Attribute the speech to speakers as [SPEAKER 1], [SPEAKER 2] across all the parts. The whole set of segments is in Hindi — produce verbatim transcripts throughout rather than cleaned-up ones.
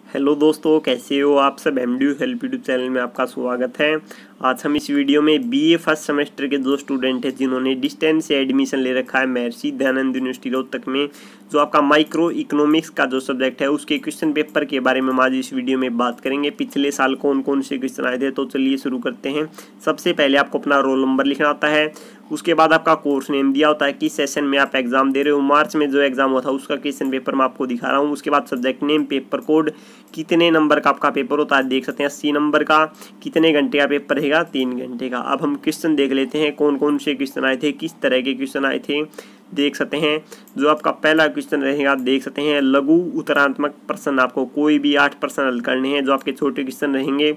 [SPEAKER 1] हेलो दोस्तों, कैसे हो आप सब। M D U help YouTube channel में आपका स्वागत है। आज हम इस वीडियो में बीए फर्स्ट सेमेस्टर के दो स्टूडेंट हैं जिन्होंने डिस्टेंस से एडमिशन ले रखा है महर्षि दयानंद यूनिवर्सिटी रोहतक में, जो आपका माइक्रो इकोनॉमिक्स का जो सब्जेक्ट है उसके क्वेश्चन पेपर के बारे में हम आज इस वीडियो में बात करेंगे। पिछले साल कौन कौन से क्वेश्चन आए थे, तो चलिए शुरू करते हैं। सबसे पहले आपको अपना रोल नंबर लिखना होता है, उसके बाद आपका कोर्स नेम दिया होता है, किस सेशन में आप एग्जाम दे रहे हो। मार्च में जो एग्जाम हुआ था उसका क्वेश्चन पेपर मैं आपको दिखा रहा हूँ। उसके बाद सब्जेक्ट नेम, पेपर कोड, कितने नंबर का आपका पेपर होता है देख सकते हैं, अस्सी नंबर का। कितने घंटे का पेपर रहेगा, तीन घंटे का। अब हम क्वेश्चन देख लेते हैं कौन कौन से क्वेश्चन आए थे, किस तरह के क्वेश्चन आए थे देख सकते हैं। जो आपका पहला क्वेश्चन रहेगा देख सकते हैं, लघु उत्तरात्मक प्रश्न, आपको कोई भी आठ प्रश्न हल करने हैं। जो आपके छोटे क्वेश्चन रहेंगे,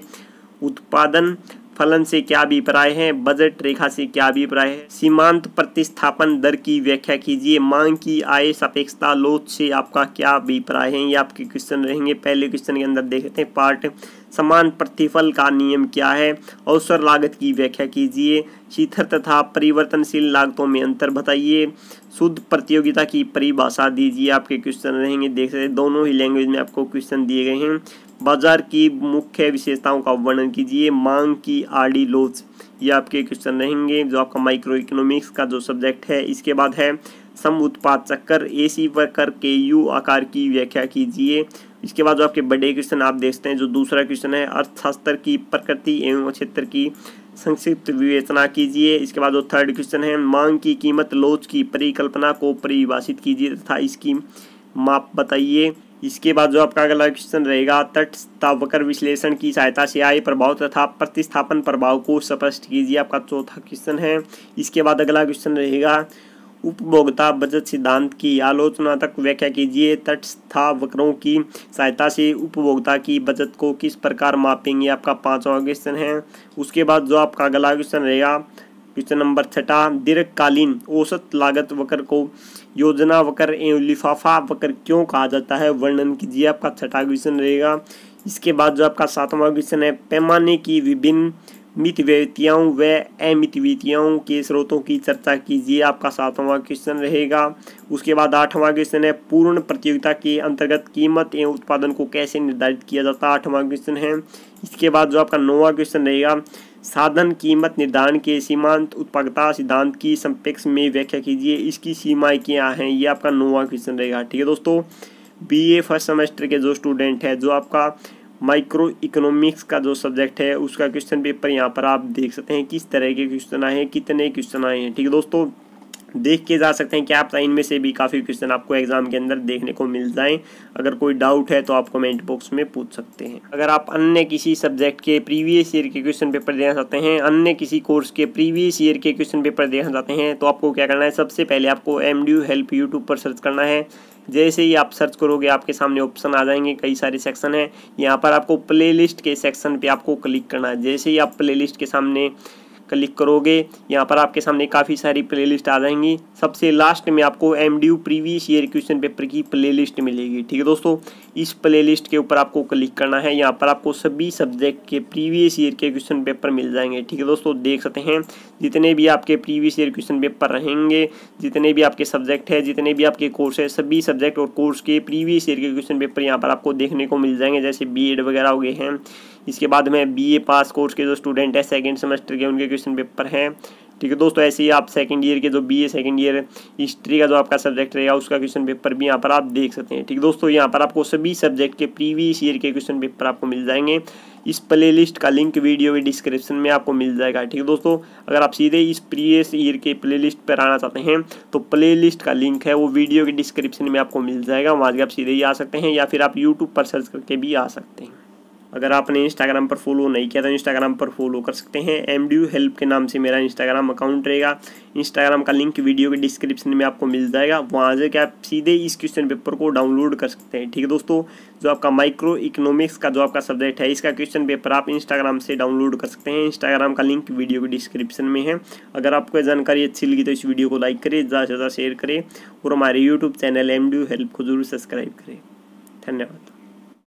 [SPEAKER 1] उत्पादन फलन से क्या अभिप्राय है, बजट रेखा से क्या अभिप्राय है, सीमांत प्रतिस्थापन दर की व्याख्या कीजिए, मांग की आय सापेक्षता लोच से आपका क्या अभिप्राय है, ये आपके क्वेश्चन रहेंगे। पहले क्वेश्चन के अंदर देखते हैं पार्ट, समान प्रतिफल का नियम क्या है, अवसर लागत की व्याख्या कीजिए, शिथिल तथा परिवर्तनशील लागतों में अंतर बताइए, शुद्ध प्रतियोगिता की परिभाषा दीजिए। आपके क्वेश्चन रहेंगे देख सकते हैं, दोनों ही लैंग्वेज में आपको क्वेश्चन दिए गए हैं। बाजार की मुख्य विशेषताओं का वर्णन कीजिए, मांग की आड़ी लोच, ये आपके क्वेश्चन रहेंगे जो आपका माइक्रो इकोनॉमिक्स का जो सब्जेक्ट है। इसके बाद है सम उत्पाद चक्कर, एसी वक्र के यू आकार की व्याख्या कीजिए। इसके बाद जो आपके बड़े क्वेश्चन आप देखते हैं, जो दूसरा क्वेश्चन है, अर्थशास्त्र की प्रकृति एवं क्षेत्र की संक्षिप्त विवेचना कीजिए। इसके बाद जो थर्ड क्वेश्चन है, मांग की कीमत लोच की परिकल्पना को परिभाषित कीजिए तथा इसकी माप बताइए। इसके बाद जो आपका अगला क्वेश्चन रहेगा, तटस्थ वक्र विश्लेषण की सहायता से आय प्रभाव तथा प्रतिस्थापन प्रभाव को स्पष्ट कीजिए। आपका चौथा क्वेश्चन है। इसके बाद अगला क्वेश्चन रहेगा, उपभोक्ता बचत सिद्धांत की आलोचनात्मक व्याख्या कीजिए, तटस्थ वक्रों की सहायता से उपभोक्ता की बचत को किस प्रकार मापेंगे, आपका पांचवा क्वेश्चन है। उसके बाद जो आपका अगला क्वेश्चन रहेगा, क्वेश्चन नंबर छठा, दीर्घकालीन औसत लागत वक्र को योजना वक्र एवं लिफाफा वक्र क्यों कहा जाता है, वर्णन कीजिए। आपका छठा क्वेश्चन रहेगा। इसके बाद जो आपका सातवां क्वेश्चन है, पैमाने की विभिन्न मितव्ययिताओं व अमितव्ययिताओं के स्रोतों की चर्चा कीजिए। आपका सातवां क्वेश्चन रहेगा। उसके बाद आठवां क्वेश्चन है, पूर्ण प्रतियोगिता के अंतर्गत कीमत एवं उत्पादन को कैसे निर्धारित किया जाता है, आठवां क्वेश्चन है। इसके बाद जो आपका नौवां क्वेश्चन रहेगा, साधन कीमत निर्धारण के सीमांत उत्पादकता सिद्धांत की संपेक्ष में व्याख्या कीजिए, इसकी सीमाएं क्या हैं, ये आपका नौवां क्वेश्चन रहेगा। ठीक है दोस्तों, बीए फर्स्ट सेमेस्टर के जो स्टूडेंट है, जो आपका माइक्रो इकोनॉमिक्स का जो सब्जेक्ट है उसका क्वेश्चन पेपर यहाँ पर आप देख सकते हैं किस तरह के क्वेश्चन आए हैं, कितने क्वेश्चन आए हैं। ठीक है दोस्तों, देख के जा सकते हैं कि आप इनमें से भी काफ़ी क्वेश्चन आपको एग्जाम के अंदर देखने को मिल जाएं। अगर कोई डाउट है तो आप कमेंट बॉक्स में पूछ सकते हैं। अगर आप अन्य किसी सब्जेक्ट के प्रीवियस ईयर के क्वेश्चन पेपर देखना चाहते हैं, अन्य किसी कोर्स के प्रीवियस ईयर के क्वेश्चन पेपर देखना चाहते हैं, तो आपको क्या करना है, सबसे पहले आपको M D U help YouTube पर सर्च करना है। जैसे ही आप सर्च करोगे आपके सामने ऑप्शन आ जाएंगे, कई सारे सेक्शन हैं। यहाँ पर आपको प्लेलिस्ट के सेक्शन पे आपको क्लिक करना है। जैसे ही आप प्लेलिस्ट के सामने क्लिक करोगे, यहाँ पर आपके सामने काफ़ी सारी प्लेलिस्ट आ जाएंगी। सबसे लास्ट में आपको M D U previous year question paper की प्लेलिस्ट मिलेगी। ठीक है दोस्तों, इस प्लेलिस्ट के ऊपर आपको क्लिक करना है। यहाँ पर आपको सभी सब्जेक्ट के प्रीवियस ईयर के क्वेश्चन पेपर मिल जाएंगे। ठीक है दोस्तों, देख सकते हैं जितने भी आपके प्रीवियस ईयर क्वेश्चन पेपर रहेंगे, जितने भी आपके सब्जेक्ट है, जितने भी आपके कोर्स है, सभी सब्जेक्ट और कोर्स के प्रीवियस ईयर के क्वेश्चन पेपर यहाँ पर आपको देखने को मिल जाएंगे। जैसे बी एड वगैरह हो गए हैं। इसके बाद में बीए पास कोर्स के जो स्टूडेंट है सेकंड सेमेस्टर के, उनके क्वेश्चन पेपर हैं। ठीक है दोस्तों, ऐसे ही आप सेकंड ईयर के जो बीए सेकंड ईयर हिस्ट्री का जो आपका सब्जेक्ट रहेगा उसका क्वेश्चन पेपर भी यहाँ पर आप देख सकते हैं। ठीक है दोस्तों, यहाँ पर आपको सभी सब्जेक्ट के प्रीवियस ईयर के क्वेश्चन पेपर आपको मिल जाएंगे। इस प्लेलिस्ट का लिंक वीडियो के डिस्क्रिप्शन में आपको मिल जाएगा। ठीक है दोस्तों, अगर आप सीधे इस प्रीवियस ईयर के प्लेलिस्ट पर आना चाहते हैं तो प्लेलिस्ट का लिंक है वो वीडियो के डिस्क्रिप्शन में आपको मिल जाएगा, वहाँ से आप सीधे ही आ सकते हैं, या फिर आप यूट्यूब पर सर्च करके भी आ सकते हैं। अगर आपने इंस्टाग्राम पर फॉलो नहीं किया तो इंस्टाग्राम पर फॉलो कर सकते हैं। एम डी यू हेल्प के नाम से मेरा इंस्टाग्राम अकाउंट रहेगा। इंस्टाग्राम का लिंक वीडियो के डिस्क्रिप्शन में आपको मिल जाएगा, वहाँ से क्या आप सीधे इस क्वेश्चन पेपर को डाउनलोड कर सकते हैं। ठीक है दोस्तों, जो आपका माइक्रो इकोनॉमिक्स का जो आपका सब्जेक्ट है इसका क्वेश्चन पेपर आप इंस्टाग्राम से डाउनलोड कर सकते हैं। इंस्टाग्राम का लिंक वीडियो के डिस्क्रिप्शन में है। अगर आपको जानकारी अच्छी लगी तो इस वीडियो को लाइक करें, ज़्यादा से ज़्यादा शेयर करें और हमारे YouTube channel M D U help को जरूर सब्सक्राइब करें। धन्यवाद।